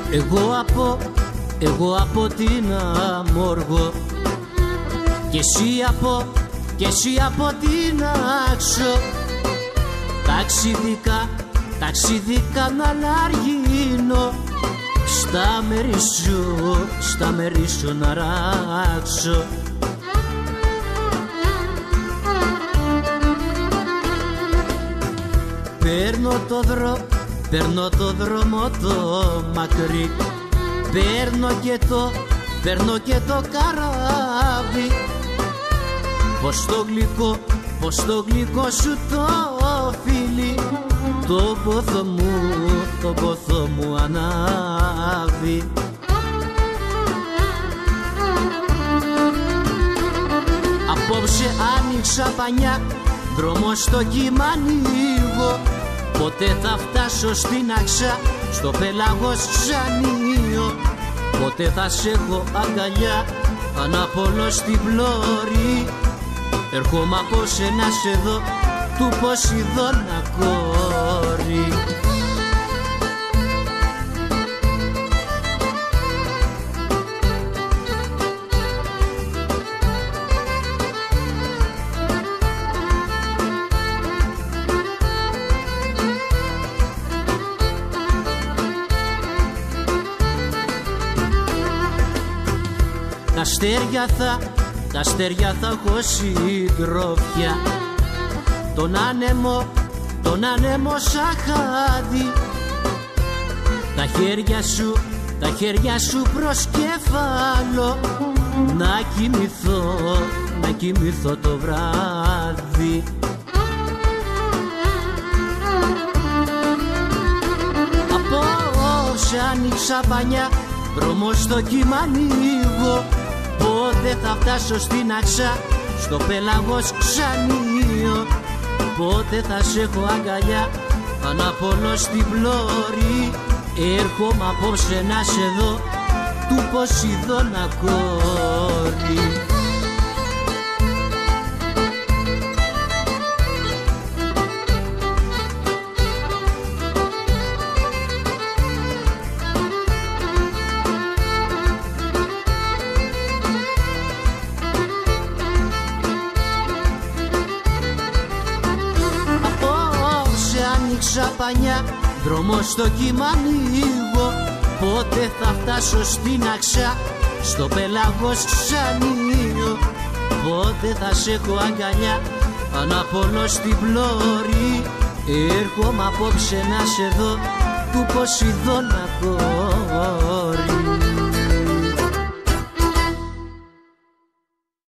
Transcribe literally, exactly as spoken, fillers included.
Εγώ από, εγώ από την Αμόργο και εσύ από, και εσύ από την Άξο. Ταξιδικά, ταξιδικά να λαργίνω στα μέρη σου, στα μέρη σου να ράξω. Παίρνω το δρόμο, παίρνω το δρόμο το μακρύ, παίρνω και το, παίρνω και το καράβι. Πως το γλυκό, πως το γλυκό σου το φίλι, το πόθο μου, το πόθο μου ανάβει. Απόψε άνοιξα πανιά, δρόμο στο κύμα ανοίγω. Ποτέ θα φτάσω στην Αξά, στο πέλαγος ξανοίω. Ποτέ θα σ' έχω αγκαλιά, αναπολώ στην πλώρη. Έρχομαι απόψε να σε δω, του Ποσειδώνα κόρη. Τα αστέρια θα, τα αστέρια θα έχω συντρόφια. Τον άνεμο, τον άνεμο σαν χάδι. Τα χέρια σου, τα χέρια σου προς κεφάλο, να κοιμηθώ, να κοιμηθώ το βράδυ. Απόψε άνοιξα πανιά, δρόμο στο κύμα ανοίγω. Πότε θα φτάσω στην Αξά, στο πέλαγος ξανοίω. Πότε θα σ' έχω αγκαλιά, αναπολώ στην πλώρη. Έρχομαι απόψε να σε δω, του Ποσειδώνα κόρη. Άνοιξα πανιά, δρόμο στο κύμα ανοίγω. Πότε θα φτάσω στην Αξά, στο πέλαγος ξανοίω. Πότε θα σ' έχω αγκαλιά, αναπολώ στην πλώρη. Έρχομαι απόψε να σε δω, του Ποσειδώνα κόρη.